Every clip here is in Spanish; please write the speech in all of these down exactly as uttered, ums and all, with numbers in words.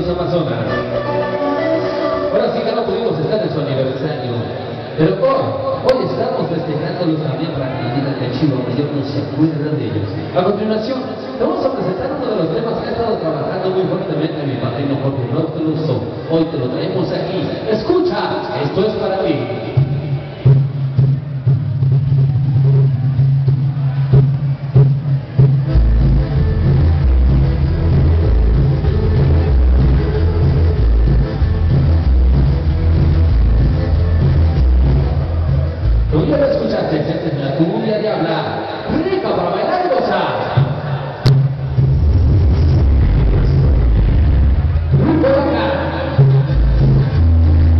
Amazonas. Ahora sí que no pudimos estar en su aniversario, pero hoy, hoy estamos festejándolos también para que la vida de Chivo Mayor no se acuerda de ellos. A continuación, te vamos a presentar uno de los temas que ha estado trabajando muy fuertemente mi padrino Jorge Nocteluso. Hoy te lo traemos aquí. Escucha, esto es para ti. Tú ya lo escuchaste, esta es la cumbia diabla, rica para bailar y gozar. Por acá.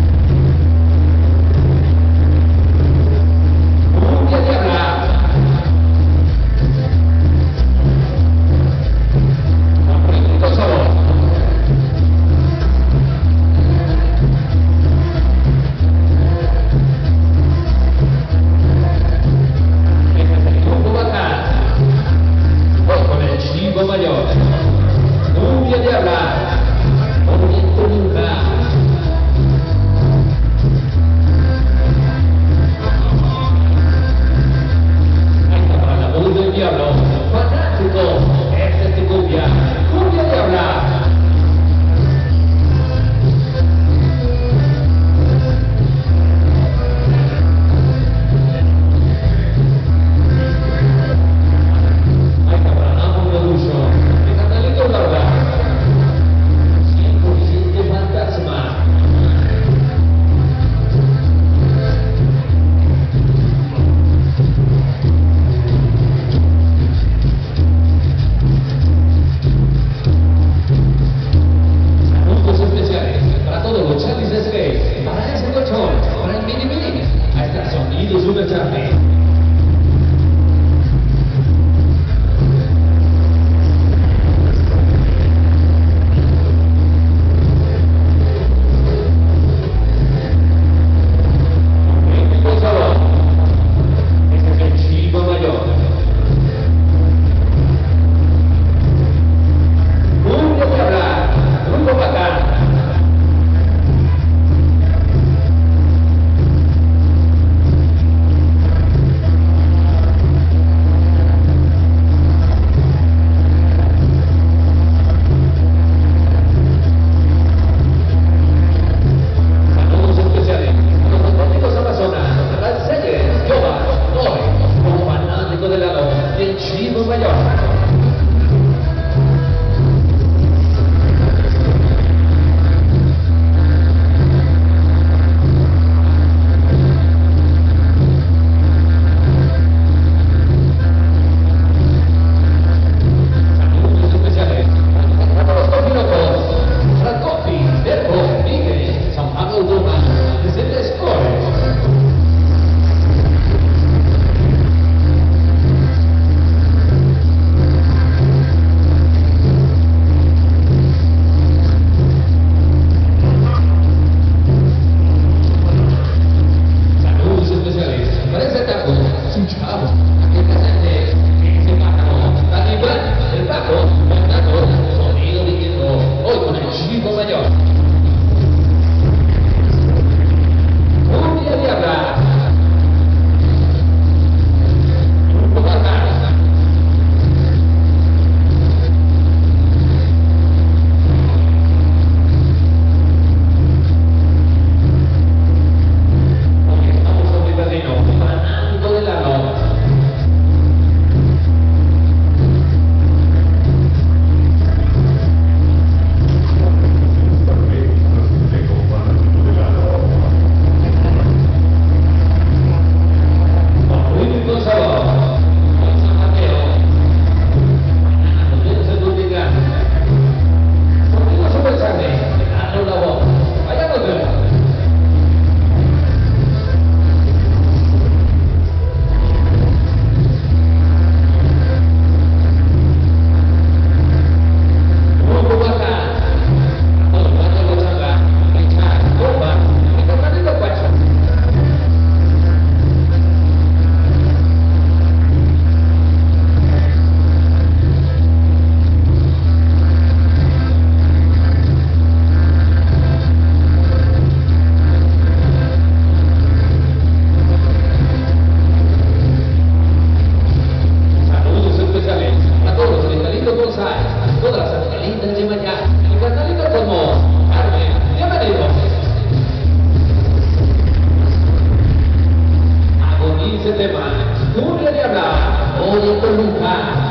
ese tema. Tú le hablas. Oye, Toluca.